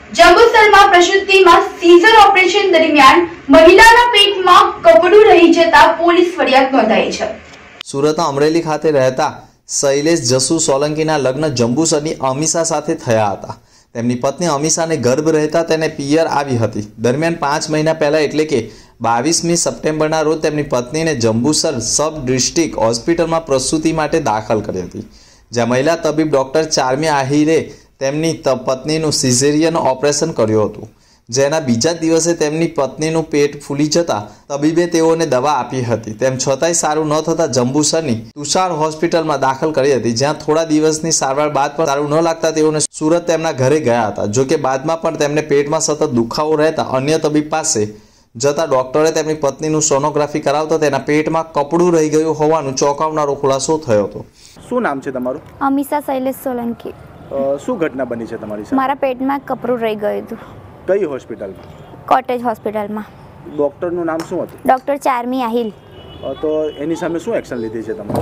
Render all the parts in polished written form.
જંબુસરમાં પ્રસૂતિમાં seizure operation દરમિયાન મહિલાના પેટમાં કપડું રહી જતા પોલીસ ફરિયાદ નોંધાઈ છે। સુરતના અમરેલી ખાતે રહેતા શૈલેષ જસુ સોલંકીના લગ્ન જંબુસરની અમીષા સાથે થયા હતા। તેમની પત્ની અમીષાને ગર્ભ રહેતા તેને પિયર આવી હતી। દરમિયાન 5 મહિના પહેલા એટલે કે 22મી સપ્ટેમ્બરના રોજ તેમની પત્નીને જંબુસર સબ ડિસ્ટ્રિક્ટ હોસ્પિટલમાં પ્રસૂતિ માટે દાખલ કરી હતી, જ્યાં મહિલા તબીબ ડોક્ટર ચાર્મી આહિરે તેમની પત્નીનું સિઝેરિયન ઓપરેશન કર્યું હતું, જેના બીજા દિવસે તેમની પત્નીનું પેટ ફૂલી જતા તબીબે તેઓને દવા આપી હતી। તેમ છતાંય સારું ન થતાં જંબુસરની તુષાર હોસ્પિટલમાં દાખલ કરી હતી, જ્યાં થોડા દિવસની સારવાર બાદ પણ સારું ન લાગતા તેઓને સુરત તેમના ઘરે ગયા હતા। જોકે બાદમાં પણ તેમને પેટમાં સતત દુખાવો રહેતા અન્ય તબીબ પાસે જતા ડોક્ટરે તેમની પત્નીનું સોનોગ્રાફી કરાવતા તેના પેટમાં કપડું રહી ગયું હોવાનું ચોંકાવનારો ખુલાસો થયો હતો। શું નામ છે તમારું? અમીષા શૈલેષ સોલંકી। શું ઘટના બની છે તમારી સાથે? મારા પેટમાં કપડું રહી ગયું હતું। કઈ હોસ્પિટલમાં? કોટેજ હોસ્પિટલમાં। ડોક્ટરનું નામ શું હતું? ડોક્ટર ચાર્મી આહિલ। તો એની સામે શું એક્શન લીધી છે તમારે?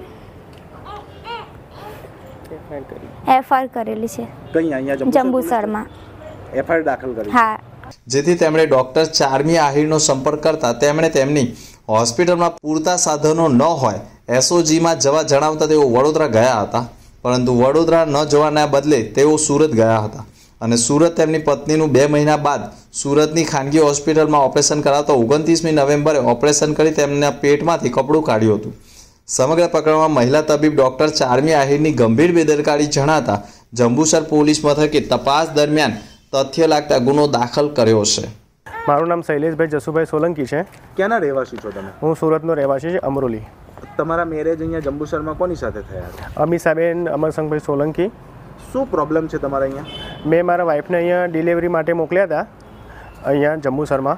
એફઆઈઆર કરેલી છે। કઈ અહીંયા જંબુસરમાં એફઆઈઆર દાખલ કરી? હા। જેથી તેમણે ડોક્ટર ચાર્મી આહિરનો સંપર્ક કરતા તેમણે તેમની હોસ્પિટલમાં પૂરતા સાધનો ન હોય એસઓજીમાં જવા જણાવતા તેઓ વડોદરા ગયા હતા, પરંતુ વડોદરા ન જવાના બદલે તેઓ સુરત ગયા હતા અને સુરત તેમની પત્નીનું 2 મહિના બાદ સુરતની ખાનગી હોસ્પિટલમાં ઓપરેશન કરાવતા 29મી નવેમ્બરે ઓપરેશન કરી તેમના પેટમાંથી કપડું કાઢ્યું હતું। સમગ્ર પ્રકરણમાં મહિલા તબીબ ડોક્ટર ચાર્મી આહિરની ગંભીર બેદરકારી જણાતા જંબુસર પોલીસ મથકે તપાસ દરમિયાન તથ્ય લાગતા ગુનો દાખલ કર્યો છે। મારું નામ શૈલેષભાઈ જસુભાઈ સોલંકી છે। ક્યાંના રહેવાસી છો તમે? હું સુરતનો રહેવાસી છે, અમરોલી। તમારા મેરેજ અહીંયા જંબુસરમાં કોની સાથે થયા હતા? અમીષાબેન અમરસંગભાઈ સોલંકી। શું પ્રોબ્લેમ છે તમારા અહીંયા? મેં મારા વાઈફને અહીંયા ડિલિવરી માટે મોકલ્યા હતા અહીંયા જંબુસરમાં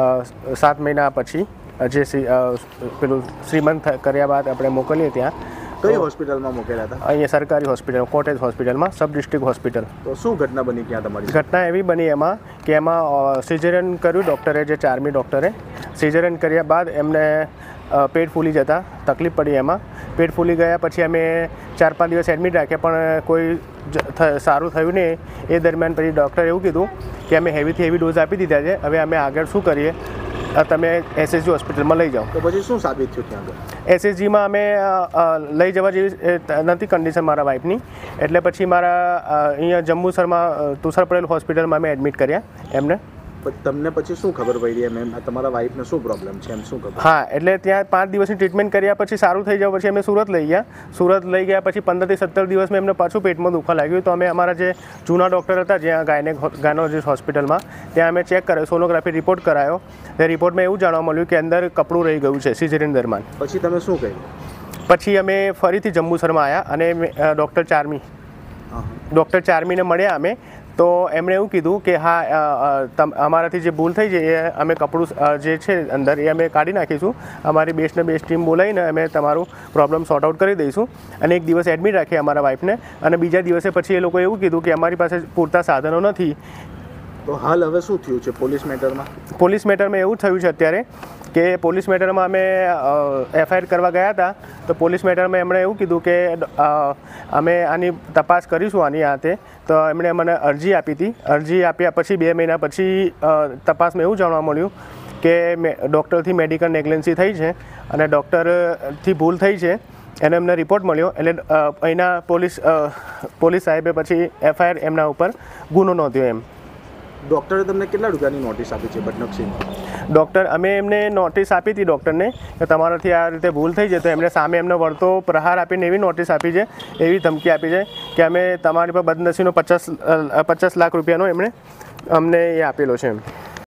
7 મહિના પછી, જે પેલું શ્રીમંત કર્યા બાદ આપણે મોકલીએ ત્યાં। કઈ હોસ્પિટલમાં મોકલ્યા હતા? અહીંયા સરકારી હોસ્પિટલ, કોટેજ હોસ્પિટલમાં, સબ ડિસ્ટ્રિક્ટ હોસ્પિટલ। તો શું ઘટના બની ત્યાં તમારી? ઘટના એવી બની એમાં કે એમાં સિઝેરિયન કર્યું ડૉક્ટરે, જે ચાર્મી ડૉક્ટરે સિઝેરિયન કર્યા બાદ એમને પેટ ફૂલી જતા તકલીફ પડી। એમાં પેટ ફૂલી ગયા પછી અમે 4-5 દિવસ એડમિટ રાખ્યા, પણ કોઈ સારું થયું નહીં। એ દરમિયાન પછી ડૉક્ટરે એવું કીધું કે અમે હેવીથી હેવી ડોઝ આપી દીધા છે, હવે અમે આગળ શું કરીએ, તમે એસએસજી હોસ્પિટલમાં લઈ જાઓ। તો પછી શું સાબિત થયું ત્યાં આગળ? એસએસજીમાં અમે લઈ જવા જેવી નથી કન્ડિશન મારા વાઈફની, એટલે પછી મારા અહીંયા જંબુસરમાં તુષાર પટેલ હોસ્પિટલમાં અમે એડમિટ કર્યા એમને। તમને પછી શું ખબર પડી એમ તમારા વાઈફને શું પ્રોબ્લેમ છે એમ શું ખબર? હા, એટલે ત્યાં 5 દિવસની ટ્રીટમેન્ટ કર્યા પછી સારું થઈ જવા પછી અમે સુરત લઈ ગયા। સુરત લઈ ગયા પછી 15 થી 17 દિવસમાં એમને પાછું પેટમાં દુખવા લાગ્યું, તો અમે અમારા જે જૂના ડૉક્ટર હતા જ્યાં ગાયનોલોજીસ્ટ હોસ્પિટલમાં, ત્યાં અમે ચેક કર્યો, સોનોગ્રાફી રિપોર્ટ કરાયો। તે રિપોર્ટમાં એવું જાણવા મળ્યું કે અંદર કપડું રહી ગયું છે સિઝેરિયન દરમિયાન। પછી તમે શું કહ્યું? પછી અમે ફરીથી જંબુસરમાં આવ્યા અને ડૉક્ટર ચાર્મીને મળ્યા અમે, તો એમણે એવું કીધું કે હા, અમારાથી જે ભૂલ થઈ છે એ અમે કપડું જે છે અંદર એ અમે કાઢી નાખીશું, અમારી બેસ્ટને બેસ્ટ ટીમ બોલાવીને અમે તમારું પ્રોબ્લેમ સોર્ટ આઉટ કરી દઈશું। અને 1 દિવસ એડમિટ રાખીએ અમારા વાઈફને, અને બીજા દિવસે પછી એ લોકોએ એવું કીધું કે અમારી પાસે પૂરતા સાધનો નથી। તો હાલ હવે શું થયું છે પોલીસ મેટરમાં? પોલીસ મેટરમાં એવું થયું છે અત્યારે કે પોલીસ મેટરમાં અમે એફઆઈઆર કરવા ગયા હતા, તો પોલીસ મેટરમાં એમણે એવું કીધું કે અમે આની તપાસ કરીશું આની હાથે। તો એમણે મને અરજી આપી હતી। અરજી આપ્યા પછી 2 મહિના પછી તપાસમાં એવું જાણવા મળ્યું કે ડૉક્ટરથી મેડિકલ નેગ્લેન્સી થઈ છે અને ડૉક્ટરથી ભૂલ થઈ છે, એને એમને રિપોર્ટ મળ્યો। એટલે અહીંના પોલીસ સાહેબે પછી એફઆઈઆર એમના ઉપર ગુનો નોંધ્યો એમ। ડૉક્ટરે તમને કેટલા રૂપિયાની નોટિસ આપી છે બદનક્ષીની? ડૉક્ટર અમે એમને નોટિસ આપી હતી ડૉક્ટરને કે તમારાથી આ રીતે ભૂલ થઈ છે, તો એમણે સામે એમને વળતો પ્રહાર આપીને એવી નોટિસ આપી છે, એવી ધમકી આપી છે કે અમે તમારી પર બદનસીનો 50 લાખ રૂપિયાનો એમણે અમને એ આપેલો છે એમ।